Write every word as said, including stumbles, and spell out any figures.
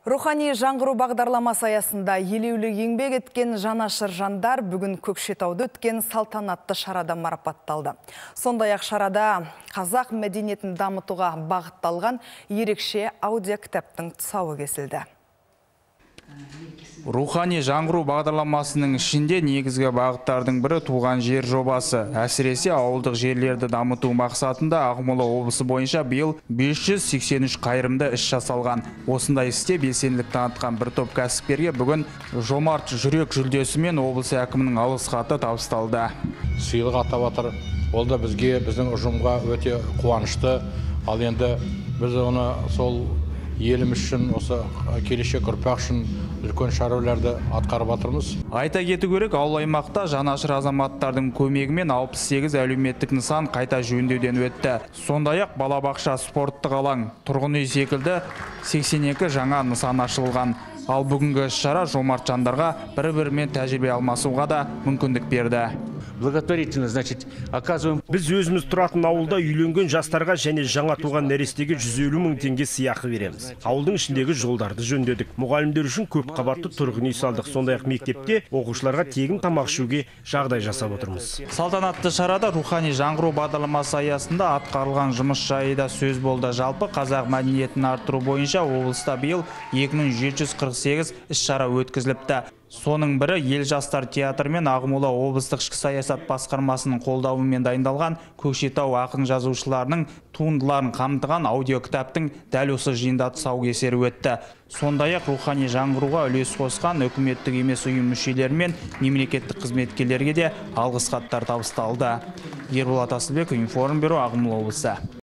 Рухани жаңғыру бағдарламасы аясында елеулі еңбек еткен жанашыр жандар бүгін Көкшетауда өткен салтанатты шарада марапатталды. Сондай-ақ шарада қазақ мәдениетін дамытуға бағытталған ерекше аудиокітаптың тұсауы кесілді. Рухани жаңғыру бағдарламасының ішінде негізгі бағыттардың бірі туған жер жобасы. Әсіресе ауылдық жерлерді дамыту мақсатында Ақмола облысы бойынша биыл бес жүз сексен үш қайырымды іс жасалған. Осындай істе белсенділік танытқан бір топ кәсіпкерге бүгін Жомарт жүрек жүлдесімен облыс әкімінің алғыс хаты табысталды. Сыйлық атап отыр. Ол да бізге, біздің ұжымға өте қуанышты. Ал енді біз оны сол еліміз үшін, осы келешек ұрпақ үшін үлкен шаруаларды атқарып жатырмыз. Айта кету керек, ауыл аймақта жанашыр азаматтардың көмегімен алпыс сегіз әлеуметтік нысан қайта жөндеуден өтті. Сондай-ақ балабақша, спорттық алаң, тұрғын үй секілді сексен екі жаңа нысан ашылған. Ал бүгінгі шара жомарт жандарға бір-бірімен тәжірибе алмасуға да мүмкіндік берді. Благотворительно, значит, оказываем. Біз өзіміз тұратын ауылда үйленген жастарға және жаңа туған нәрестеге жүз елу мың теңге сыйақы береміз. Ауылдың ішіндегі жолдарды жөндедік. Мұғалімдер үшін көп қабатты тұрғын үй салдық. Сондай-ақ мектепте оқушыларға тегін тамақ ішуге жағдай жасап отырмыз. Салтанатты шарада рухани жаңғыру бағдарламасы аясында атқарылған жұмыс жайы да сөз болды. Жалпы қазақ мәдениетін арттыру бойынша облыста биыл екі мың жеті жүз қырық сегіз іс-шара өткізіліпті. Соның бірі ел жастар театры мен Ақмола облыстық ішкі саясат басқармасының қолдауымен дайындалған Көкшетау ақын жазушыларының туындыларын қамтыған аудиокітаптың дәл осы жиында тұсаукесері өтті. Сондай-ақ рухани жаңғыруға үлес қосқан үкіметтік емес ұйым мүшелері мен мемлекеттік қызметкерлерге де алғыс хаттар табысталды. Ерболат Асылбек, Информбюро, Ақмола облысы.